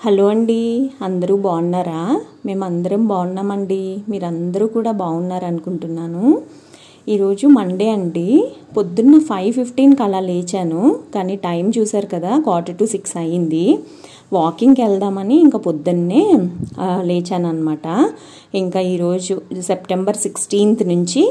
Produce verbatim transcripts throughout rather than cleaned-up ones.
Hello అండి, అందరూ బాగున్నారా? మేమందరం బాగున్నామండి. మీరందరూ కూడా బాగున్నారు అనుకుంటున్నాను. ఈరోజు మండే అండి. పొద్దున్న ఫైవ్ ఫిఫ్టీన్కి అలా లేచాను, కానీ టైం చూసారు కదా, క్వార్టర్ టు సిక్స్ అయ్యింది. వాకింగ్కి వెళ్దామని ఇంకా పొద్దున్నే లేచాను అనమాట. ఇంకా ఈరోజు సెప్టెంబర్ సిక్స్టీన్త్ నుంచి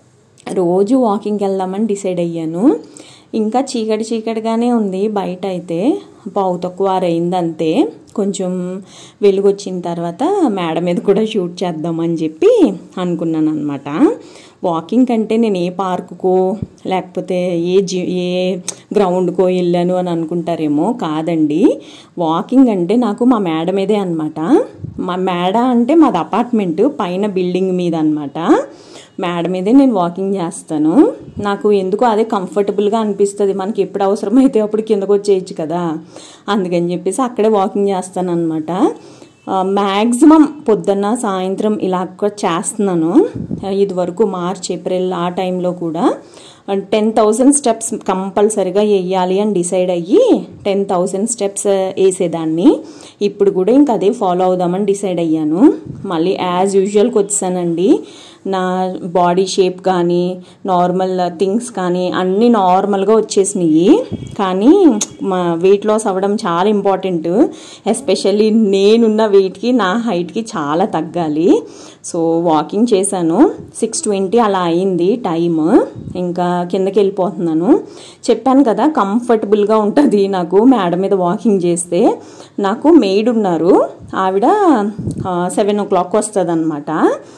రోజు వాకింగ్కి వెళ్దామని డిసైడ్ అయ్యాను. ఇంకా చీకటి చీకటిగానే ఉంది బయట, అయితే పావు తక్కువ అయింది అంతే. కొంచెం వెలుగు వచ్చిన తర్వాత మేడ మీద కూడా షూట్ చేద్దామని చెప్పి అనుకున్నాను అనమాట. వాకింగ్ అంటే నేను ఏ పార్కుకో లేకపోతే ఏ జి ఏ గ్రౌండ్కో వెళ్ళాను అని అనుకుంటారేమో, కాదండి. వాకింగ్ అంటే నాకు మా మేడ మీదే అనమాట. మా మేడ అంటే మాది అపార్ట్మెంట్ పైన బిల్డింగ్ మీద అనమాట. మేడ మీదే నేను వాకింగ్ చేస్తాను. నాకు ఎందుకో అదే కంఫర్టబుల్గా అనిపిస్తుంది. మనకి ఎప్పుడు అవసరమైతే అప్పుడు కిందకు వచ్చేయచ్చు కదా, అందుకని చెప్పేసి అక్కడే వాకింగ్ చేస్తాను అనమాట. మ్యాక్సిమం పొద్దున్న సాయంత్రం ఇలా చేస్తున్నాను. ఇది వరకు మార్చ్ ఏప్రిల్ ఆ టైంలో కూడా టెన్ థౌజండ్ స్టెప్స్ కంపల్సరిగా వేయాలి అని డిసైడ్ అయ్యి టెన్ థౌజండ్ స్టెప్స్ వేసేదాన్ని. ఇప్పుడు కూడా ఇంకా అదే ఫాలో అవుదామని డిసైడ్ అయ్యాను. మళ్ళీ యాజ్ యూజువల్కి వచ్చానండి. నా బాడీ షేప్ కానీ నార్మల్ థింగ్స్ కానీ అన్నీ నార్మల్గా వచ్చేసినాయి. కానీ మా వెయిట్ లాస్ అవ్వడం చాలా ఇంపార్టెంట్. ఎస్పెషల్లీ నేనున్న వెయిట్కి నా హైట్కి చాలా తగ్గాలి. సో వాకింగ్ చేశాను. సిక్స్ ట్వంటీ అలా అయింది టైమ్. ఇంకా కిందకి వెళ్ళిపోతున్నాను. చెప్పాను కదా, కంఫర్టబుల్గా ఉంటుంది నాకు మేడ మీద వాకింగ్ చేస్తే. నాకు మెయిడ్ ఉన్నారు, ఆవిడ సెవెన్ ఓ క్లాక్ వస్తుంది అనమాట.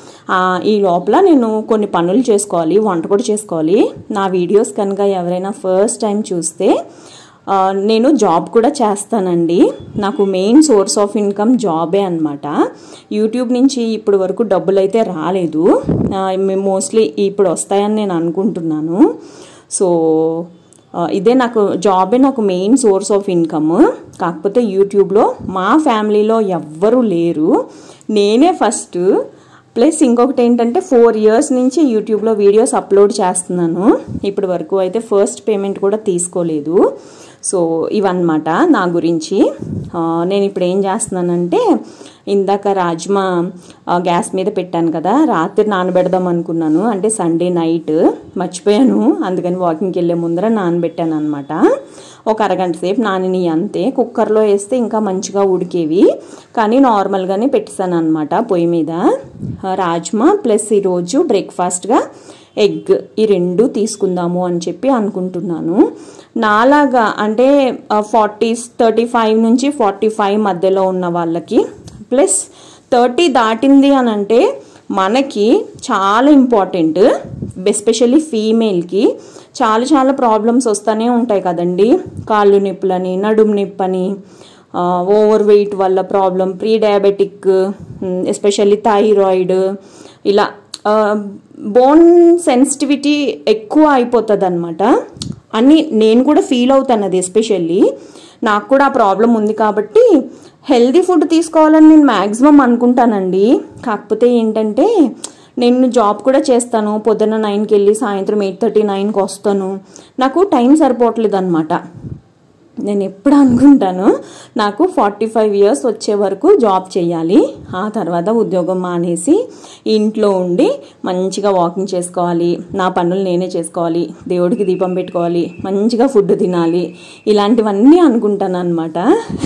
ఈ లోపల నేను కొన్ని పనులు చేసుకోవాలి, వంట కూడా చేసుకోవాలి. నా వీడియోస్ కనుక ఎవరైనా ఫస్ట్ టైం చూస్తే, నేను జాబ్ కూడా చేస్తానండి. నాకు మెయిన్ సోర్స్ ఆఫ్ ఇన్కమ్ జాబే అనమాట. యూట్యూబ్ నుంచి ఇప్పుడు వరకు డబ్బులు అయితే రాలేదు. మోస్ట్లీ ఇప్పుడు వస్తాయని నేను అనుకుంటున్నాను. సో ఇదే నాకు జాబే, నాకు మెయిన్ సోర్స్ ఆఫ్ ఇన్కమ్. కాకపోతే యూట్యూబ్లో మా ఫ్యామిలీలో ఎవ్వరూ లేరు, నేనే ఫస్ట్. ప్లస్ ఇంకొకటి ఏంటంటే ఫోర్ ఇయర్స్ నుంచి యూట్యూబ్లో వీడియోస్ అప్లోడ్ చేస్తున్నాను. ఇప్పటి వరకు అయితే ఫస్ట్ పేమెంట్ కూడా తీసుకోలేదు. సో ఇవన్నమాట నా గురించి. నేను ఇప్పుడు ఏం చేస్తున్నానంటే, ఇందాక రాజ్మా గ్యాస్ మీద పెట్టాను కదా, రాత్రి నానబెడదాం అనుకున్నాను. అంటే సండే నైట్ మర్చిపోయాను, అందుకని వాకింగ్కి వెళ్ళే ముందర నానబెట్టాను అనమాట. ఒక అరగంట సేపు నానిని అంతే. కుక్కర్లో వేస్తే ఇంకా మంచిగా ఉడికేవి, కానీ నార్మల్గానే పెట్టేశాను అనమాట పొయ్యి మీద. రాజ్మా ప్లస్ ఈరోజు బ్రేక్ఫాస్ట్గా ఎగ్, ఈ రెండు తీసుకుందాము అని చెప్పి అనుకుంటున్నాను. నాలాగా అంటే ఫార్టీ థర్టీ ఫైవ్ నుంచి ఫార్టీ ఫైవ్ మధ్యలో ఉన్న వాళ్ళకి, ప్లస్ థర్టీ దాటింది అని అంటే మనకి చాలా ఇంపార్టెంట్. ఎస్పెషల్లీ ఫీమేల్కి చాలా చాలా ప్రాబ్లమ్స్ వస్తూనే ఉంటాయి కదండి. కాళ్ళు నొప్పులని, నడుము నొప్పని, ఓవర్ వెయిట్ వల్ల problem, pre diabetic, especially thyroid, ఇలా బోన్ సెన్సిటివిటీ ఎక్కువ అయిపోతుంది అనమాట అని నేను కూడా ఫీల్ అవుతాను. అది ఎస్పెషల్లీ నాకు కూడా ఆ ప్రాబ్లం ఉంది కాబట్టి హెల్దీ ఫుడ్ తీసుకోవాలని నేను మ్యాక్సిమం అనుకుంటానండి. కాకపోతే ఏంటంటే నేను జాబ్ కూడా చేస్తాను. పొద్దున్న నైన్కి వెళ్ళి సాయంత్రం ఎయిట్ థర్టీ నైన్కి వస్తాను. నాకు టైం సరిపోవట్లేదు అనమాట. నేను ఎప్పుడు అనుకుంటాను, నాకు ఫార్టీ ఫైవ్ ఇయర్స్ వచ్చే వరకు జాబ్ చేయాలి, ఆ తర్వాత ఉద్యోగం మానేసి ఇంట్లో ఉండి మంచిగా వాకింగ్ చేసుకోవాలి, నా పనులు నేనే చేసుకోవాలి, దేవుడికి దీపం పెట్టుకోవాలి, మంచిగా ఫుడ్ తినాలి, ఇలాంటివన్నీ అనుకుంటాను అనమాట.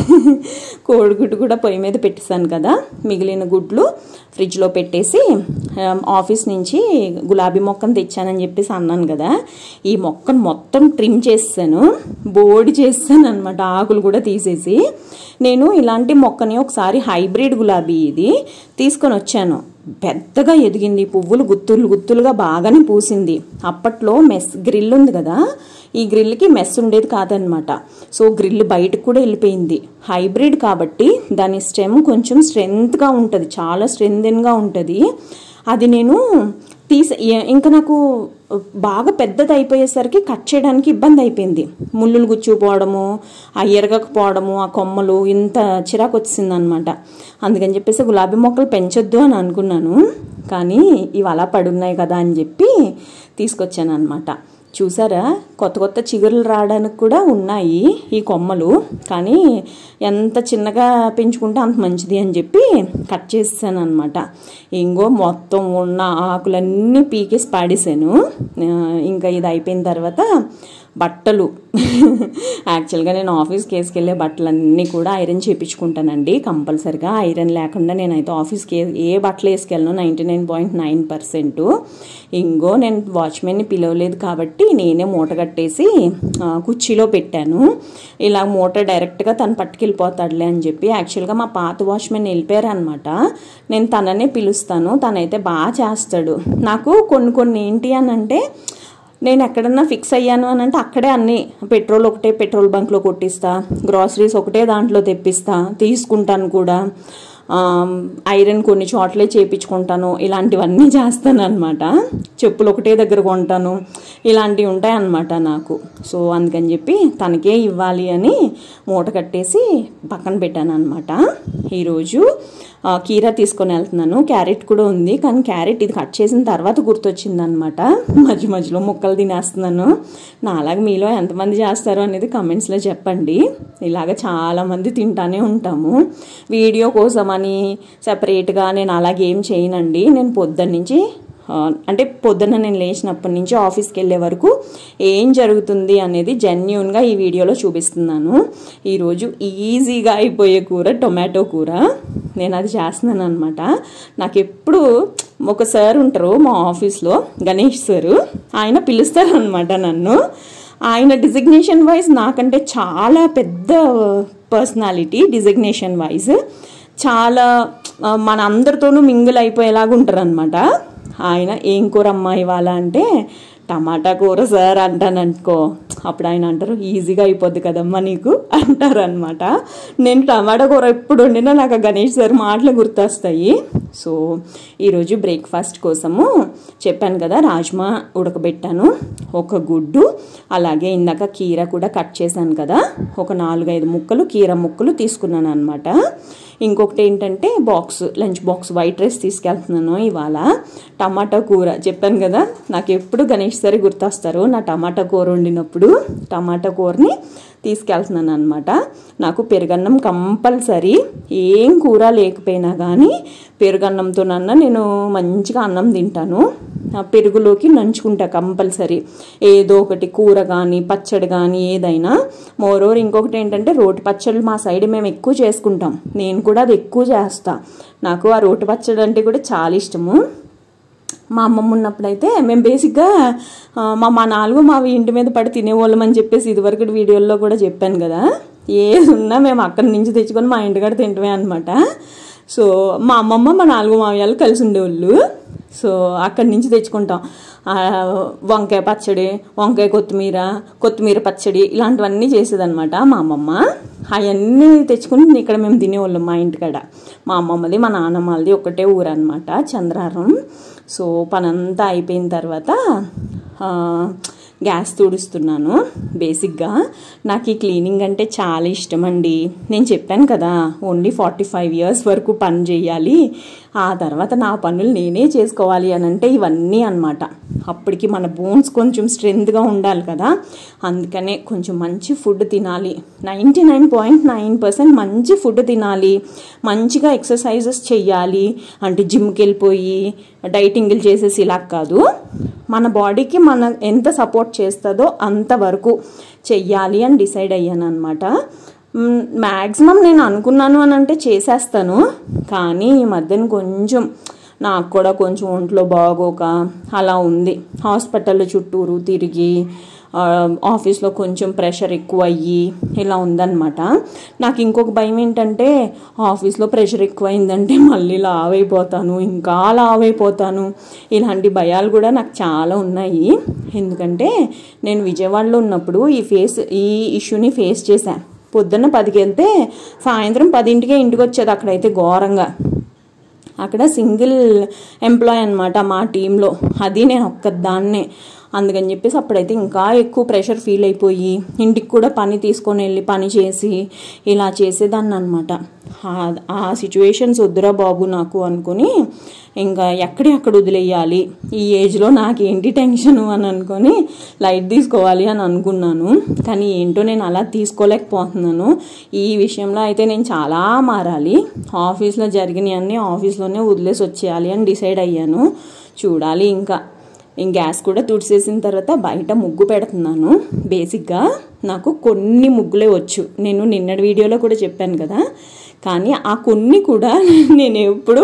కోడిగుడ్డు కూడా పొయ్యి మీద పెట్టేశాను కదా, మిగిలిన గుడ్లు ఫ్రిడ్జ్లో పెట్టేసి, ఆఫీస్ నుంచి గులాబీ మొక్కను తెచ్చానని చెప్పేసి అన్నాను కదా, ఈ మొక్కను మొత్తం ట్రిమ్ చేసాను, బోడి చేసాను అనమాట, ఆకులు కూడా తీసేసి. నేను ఇలాంటి మొక్కని ఒకసారి హైబ్రిడ్ గులాబీ ఇది తీసుకొని వచ్చాను. పెద్దగా ఎదిగింది, పువ్వులు గుత్తులు గుత్తులుగా బాగానే పూసింది. అప్పట్లో మెస్ గ్రిల్ ఉంది కదా, ఈ గ్రిల్కి మెస్ ఉండేది కాదనమాట. సో గ్రిల్ బయటకు కూడా వెళ్ళిపోయింది. హైబ్రిడ్ కాబట్టి దాని స్టెమ్ కొంచెం స్ట్రెంగ్త్గా ఉంటుంది, చాలా స్ట్రెంగ్గా ఉంటుంది. అది నేను తీసి ఇంకా నాకు బాగా పెద్దది అయిపోయేసరికి కట్ చేయడానికి ఇబ్బంది అయిపోయింది. ముళ్ళులు గుచ్చుకుపోవడము, ఆ ఎరగకపోవడము, ఆ కొమ్మలు, ఇంత చిరాకు వచ్చింది అనమాట. అందుకని చెప్పేసి గులాబీ మొక్కలు పెంచొద్దు అని అనుకున్నాను, కానీ ఇవి అలా పడున్నాయి కదా అని చెప్పి తీసుకొచ్చాను అనమాట. చూసారా, కొత్త కొత్త చిగురులు రావడానికి కూడా ఉన్నాయి ఈ కొమ్మలు. కానీ ఎంత చిన్నగా పెంచుకుంటే అంత మంచిది అని చెప్పి కట్ చేసాను అనమాట. ఇంకో మొత్తం ఉన్న ఆకులన్నీ పీకేసి పాడేసాను. ఇంకా ఇది అయిపోయిన తర్వాత బట్టలు యాక్చువల్గా నేను ఆఫీస్కి వేసుకెళ్ళే బట్టలన్నీ కూడా ఐరన్ చేయించుకుంటానండి కంపల్సరిగా. ఐరన్ లేకుండా నేనైతే ఆఫీస్కి ఏ బట్టలు వేసుకెళ్ళను ninety nine point nine percent. ఇంకో నేను వాచ్మెన్ని పిలవలేదు కాబట్టి నేనే మూట కట్టేసి కుర్చీలో పెట్టాను. ఇలా మూట డైరెక్ట్గా తను పట్టుకెళ్ళిపోతాడులే అని చెప్పి. యాక్చువల్గా మా పాత వాచ్మెన్ వెళ్ళిపోయారు అనమాట. నేను తననే పిలుస్తాను, తనైతే బాగా చేస్తాడు. నాకు కొన్ని కొన్ని ఏంటి అని అంటే, నేను ఎక్కడన్నా ఫిక్స్ అయ్యాను అని అంటే అక్కడే అన్నీ పెట్రోల్ ఒకటే పెట్రోల్ బంక్లో కొట్టిస్తా, గ్రాసరీస్ ఒకటే దాంట్లో తెప్పిస్తా, తీసుకుంటాను కూడా. ఐరన్ కొన్ని చోట్లే చేయించుకుంటాను, ఇలాంటివన్నీ చేస్తాను అనమాట. చెప్పులు ఒకటే దగ్గర కొంటాను, ఇలాంటివి ఉంటాయి అన్నమాట నాకు. సో అందుకని చెప్పి తనకే ఇవ్వాలి అని మూట కట్టేసి పక్కన పెట్టాను అనమాట. ఈరోజు కీరా తీసుకొని వెళ్తున్నాను. క్యారెట్ కూడా ఉంది, కానీ క్యారెట్ ఇది కట్ చేసిన తర్వాత గుర్తొచ్చింది అనమాట. మధ్య మధ్యలో ముక్కలు తినేస్తున్నాను. నాలాగా మీలో ఎంతమంది చేస్తారో అనేది కమెంట్స్లో చెప్పండి. ఇలాగ చాలామంది తింటానే ఉంటాము. వీడియో కోసం అని సెపరేట్గా నేను అలాగేం చేయనండి. నేను పొద్దున్న నుంచి అంటే పొద్దున్న నేను లేచినప్పటి నుంచి ఆఫీస్కి వెళ్ళే వరకు ఏం జరుగుతుంది అనేది జెన్యూన్గా ఈ వీడియోలో చూపిస్తున్నాను. ఈరోజు ఈజీగా అయిపోయే కూర టొమాటో కూర, నేను అది చేస్తున్నాను అనమాట. నాకు ఎప్పుడు ఒక సార్ ఉంటారు మా ఆఫీస్లో, గణేష్ సారు, ఆయన పిలుస్తారు అనమాట నన్ను. ఆయన డిజిగ్నేషన్ వైజ్ నాకంటే చాలా పెద్ద పర్సనాలిటీ. డిజిగ్నేషన్ వైజ్ చాలా మన అందరితోనూ మింగిల్ అయిపోయేలాగా ఉంటారు అనమాట. ఆయన ఏం కూర అమ్మా ఇవాళ అంటే టమాటా కూర సార్ అంటాననుకో, అప్పుడు ఆయన అంటారు ఈజీగా అయిపోద్ది కదమ్మా నీకు అంటారు అనమాట. నేను టమాటా కూర ఎప్పుడు వండినా నాకు గణేష్ సార్ మాటలు గుర్తొస్తాయి. సో ఈరోజు బ్రేక్ఫాస్ట్ కోసము చెప్పాను కదా, రాజ్మా ఉడకబెట్టాను, ఒక గుడ్డు, అలాగే ఇందాక కీర కూడా కట్ చేశాను కదా, ఒక నాలుగైదు ముక్కలు కీర ముక్కలు తీసుకున్నాను అనమాట. ఇంకొకటి ఏంటంటే box, lunch box white rice తీసుకెళ్తున్నాను ఇవాళ. టమాటా కూర చెప్పాను కదా, నాకు ఎప్పుడు గణేష్ సరే గుర్తొస్తారు నా టమాటా కూర వండినప్పుడు. టమాటా కూరని తీసుకెళ్తున్నాను అనమాట. నాకు పెరుగన్నం కంపల్సరీ, ఏం కూర లేకపోయినా కానీ పెరుగన్నంతోనన్నా నేను మంచిగా అన్నం తింటాను. పెరుగులోకి నంచుకుంటా కంపల్సరీ ఏదో ఒకటి, కూర కానీ పచ్చడి కానీ ఏదైనా. మోరోవర్ ఇంకొకటి ఏంటంటే రోటి పచ్చళ్ళు మా సైడ్ మేము ఎక్కువ చేసుకుంటాం, నేను కూడా అది ఎక్కువ చేస్తా. నాకు ఆ రోటి పచ్చడి అంటే కూడా చాలా ఇష్టము. మా అమ్మమ్మ ఉన్నప్పుడైతే మేము బేసిక్గా మా మా నాలుగు మావి ఇంటి మీద పడి తినేవాళ్ళం అని చెప్పేసి ఇదివరకు వీడియోల్లో కూడా చెప్పాను కదా. ఏది ఉన్నా మేము అక్కడి నుంచి తెచ్చుకొని మా ఇంటికాడ తింటమే అనమాట. సో మా అమ్మమ్మ మా నాలుగు మావయ్యాలు కలిసి ఉండేవాళ్ళు. సో అక్కడి నుంచి తెచ్చుకుంటాం. వంకాయ పచ్చడి, వంకాయ కొత్తిమీర, కొత్తిమీర పచ్చడి, ఇలాంటివన్నీ చేసేదనమాట మా అమ్మమ్మ. అవన్నీ తెచ్చుకుని ఇక్కడ మేము తినేవాళ్ళం మా ఇంటికాడ. మా అమ్మమ్మది మా నాన్నమ్మది ఒకటే ఊరు అనమాట, చంద్రారం. సో పనంతా అయిపోయిన తర్వాత గ్యాస్ తుడుస్తున్నాను. బేసిక్గా నాకు ఈ క్లీనింగ్ అంటే చాలా ఇష్టం అండి. నేను చెప్పాను కదా, ఓన్లీ ఫార్టీ ఫైవ్ ఇయర్స్ వరకు పని చేయాలి, ఆ తర్వాత నా పనులు నేనే చేసుకోవాలి అని అంటే ఇవన్నీ అనమాట. అప్పటికి మన బోన్స్ కొంచెం స్ట్రెంత్గా ఉండాలి కదా, అందుకనే కొంచెం మంచి ఫుడ్ తినాలి. Ninety nine point nine percent మంచి ఫుడ్ తినాలి, మంచిగా ఎక్సర్సైజెస్ చెయ్యాలి. అంటే జిమ్కి వెళ్ళిపోయి డైటింగ్లు చేసేసి ఇలా కాదు, మన బాడీకి మన ఎంత సపోర్ట్ చేస్తుందో అంతవరకు చెయ్యాలి అని డిసైడ్ అయ్యాను అనమాట. మ్యాక్సిమం నేను అనుకున్నాను అని అంటే చేసేస్తాను, కానీ ఈ మధ్యన కొంచెం నాకు కూడా కొంచెం ఒంట్లో బాగోక అలా ఉంది. హాస్పిటల్ చుట్టూరు తిరిగి ఆఫీస్లో కొంచెం ప్రెషర్ ఎక్కువ అయ్యి ఇలా ఉందన్నమాట. నాకు ఇంకొక భయం ఏంటంటే ఆఫీస్లో ప్రెషర్ ఎక్కువైందంటే మళ్ళీ లావ్ అయిపోతాను, ఇంకా లావ్ అయిపోతాను. ఇలాంటి భయాలు కూడా నాకు చాలా ఉన్నాయి. ఎందుకంటే నేను విజయవాడలో ఉన్నప్పుడు ఈ ఫేస్ ఈ ఇష్యూని ఫేస్ చేశాను. పొద్దున్న పదికి వెళ్తే సాయంత్రం పదింటికే ఇంటికి వచ్చేది. అక్కడైతే ఘోరంగా, అక్కడ సింగిల్ ఎంప్లాయ్ అనమాట మా టీంలో, అది నేను ఒక్కదాన్నే. అందుకని చెప్పేసి అప్పుడైతే ఇంకా ఎక్కువ ప్రెషర్ ఫీల్ అయిపోయి ఇంటికి కూడా పని తీసుకొని వెళ్ళి పని చేసి ఇలా చేసేదాన్ని అనమాట. ఆ సిచ్యువేషన్స్ వద్దురా బాబు నాకు అనుకుని ఇంకా ఎక్కడి అక్కడ వదిలేయాలి, ఈ ఏజ్లో నాకేంటి టెన్షను అని అనుకొని లైట్ తీసుకోవాలి అని అనుకున్నాను. కానీ ఏంటో నేను అలా తీసుకోలేకపోతున్నాను. ఈ విషయంలో అయితే నేను చాలా మారాలి. ఆఫీస్లో జరిగినవన్నీ ఆఫీస్లోనే వదిలేసి వచ్చేయాలి అని డిసైడ్ అయ్యాను. చూడాలి ఇంకా. ఇంక గ్యాస్ కూడా తుడిసేసిన తర్వాత బయట ముగ్గు పెడుతున్నాను. బేసిక్గా నాకు కొన్ని ముగ్గులే వచ్చు, నేను నిన్నటి వీడియోలో కూడా చెప్పాను కదా. కానీ ఆ కొన్ని కూడా నేను ఎప్పుడు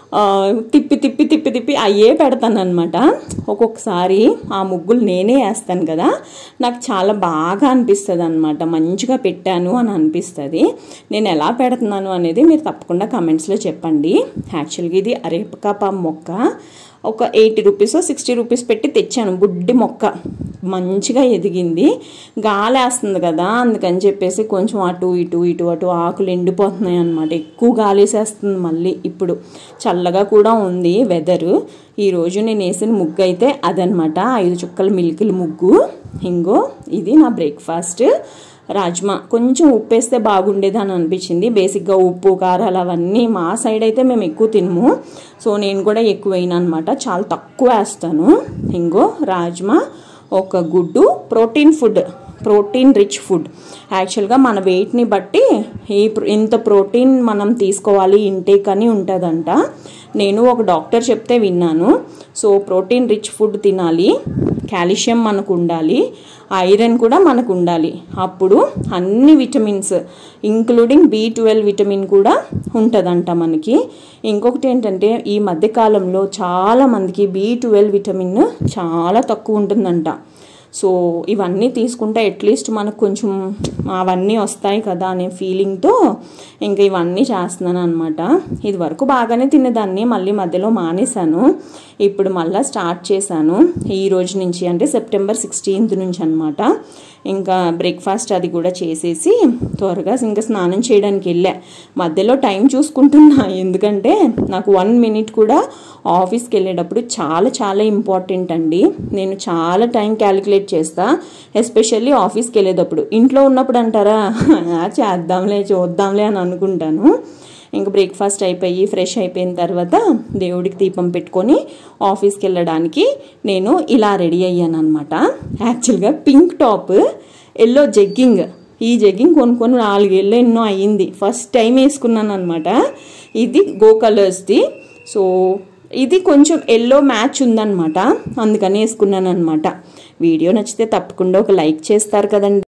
తిప్పి తిప్పి తిప్పి తిప్పి అయ్యే పెడతాను అనమాట. ఒక్కొక్కసారి ఆ ముగ్గులు నేనే వేస్తాను కదా, నాకు చాలా బాగా అనిపిస్తుంది అనమాట. మంచిగా పెట్టాను అని అనిపిస్తుంది. నేను ఎలా పెడుతున్నాను అనేది మీరు తప్పకుండా కమెంట్స్లో చెప్పండి. యాక్చువల్గా ఇది అరేపకాప మొక్క ఒక ఎయిటీ రూపీస్ సిక్స్టీ రూపీస్ పెట్టి తెచ్చాను. బుడ్డి మొక్క మంచిగా ఎదిగింది. గాలేస్తుంది కదా, అందుకని చెప్పేసి కొంచెం అటు ఇటు ఇటు అటు ఆకులు ఎండిపోతున్నాయి అనమాట. ఎక్కువ గాలేసేస్తుంది మళ్ళీ. ఇప్పుడు చల్లగా కూడా ఉంది వెదరు. ఈరోజు నేను వేసిన ముగ్గు అయితే అదనమాట, ఐదు చుక్కల మిల్కిల ముగ్గు. ఇంగో ఇది నా బ్రేక్ఫాస్ట్. రాజ్మా కొంచెం ఉప్పు వేస్తే బాగుండేది అని అనిపించింది. బేసిక్గా ఉప్పు కారాలు అవన్నీ మా సైడ్ అయితే మేము ఎక్కువ తినము, సో నేను కూడా ఎక్కువ వేయను అనమాట, చాలా తక్కువ వేస్తాను. ఇంగో రాజ్మా, ఒక గుడ్డు, protein food, protein rich food. యాక్చువల్గా మన వెయిట్ని బట్టి ఈ ఇంత ప్రోటీన్ మనం తీసుకోవాలి ఇంటేక్ అని ఉంటుందంట. నేను ఒక డాక్టర్ చెప్తే విన్నాను. సో ప్రోటీన్ రిచ్ ఫుడ్ తినాలి, కాల్షియం మనకు ఉండాలి, ఐరన్ కూడా మనకు ఉండాలి. అప్పుడు అన్ని vitamins including B twelve vitamin కూడా ఉంటుందంట మనకి. ఇంకొకటి ఏంటంటే ఈ మధ్యకాలంలో చాలామందికి బి ట్వెల్వ్ విటమిన్ చాలా తక్కువ ఉంటుందంట. సో ఇవన్నీ తీసుకుంటే అట్లీస్ట్ మనకు కొంచెం అవన్నీ వస్తాయి కదా అనే ఫీలింగ్తో ఇంకా ఇవన్నీ చేస్తున్నాను అనమాట. ఇది వరకు బాగానే తినేదాన్ని, మళ్ళీ మధ్యలో మానేశాను. ఇప్పుడు మళ్ళీ స్టార్ట్ చేశాను ఈ రోజు నుంచి, అంటే సెప్టెంబర్ సిక్స్టీన్త్ నుంచి అనమాట. ఇంకా బ్రేక్ఫాస్ట్ అది కూడా చేసేసి త్వరగా ఇంకా స్నానం చేయడానికి వెళ్ళా. మధ్యలో టైం చూసుకుంటున్నా, ఎందుకంటే నాకు వన్ మినిట్ కూడా ఆఫీస్కి వెళ్ళేటప్పుడు చాలా చాలా ఇంపార్టెంట్ అండి. నేను చాలా టైం క్యాలిక్యులేట్ చేస్తా, ఎస్పెషల్లీ ఆఫీస్కి వెళ్ళేటప్పుడు. ఇంట్లో ఉన్నప్పుడు అంటారా చేద్దాంలే చూద్దాంలే అని అనుకుంటాను. ఇంకా బ్రేక్ఫాస్ట్ అయిపోయి ఫ్రెష్ అయిపోయిన తర్వాత దేవుడికి దీపం పెట్టుకొని ఆఫీస్కి వెళ్ళడానికి నేను ఇలా రెడీ అయ్యాను అనమాట. యాక్చువల్గా పింక్ టాప్, ఎల్లో జగ్గింగ్. ఈ జగ్గింగ్ కొనుక్కొని నాలుగేళ్ళు ఎన్నో అయ్యింది, ఫస్ట్ టైం వేసుకున్నాను అనమాట. ఇది గో కలర్స్ది. సో ఇది కొంచెం ఎల్లో మ్యాచ్ ఉందన్నమాట, అందుకని వేసుకున్నాను అనమాట. వీడియో నచ్చితే తప్పకుండా ఒక లైక్ చేస్తారు కదండి.